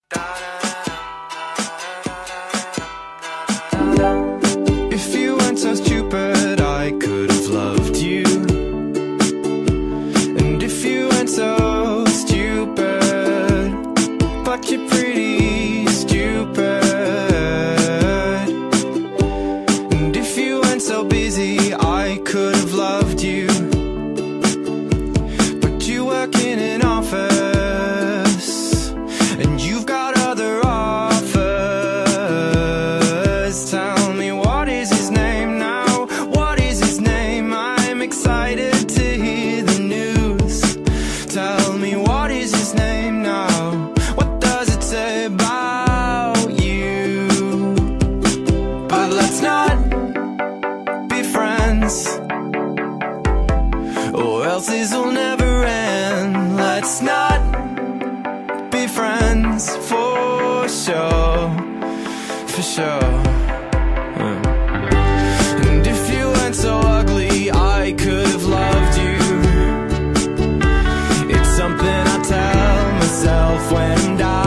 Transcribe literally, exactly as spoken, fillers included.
If you weren't so stupid, I could have loved you. And if you weren't so stupid, but you're pretty stupid. And if you weren't so busy, I could have loved you. But you work in an office, and you've got other offers. Tell me, what is his name now? What is his name? I'm excited to hear the news. Tell me, what is his name now? What does it say about you? But let's not be friends, or else this will never end. Let's not be friends, for sure, for sure. Mm. And if you weren't so ugly, I could have loved you. It's something I tell myself when I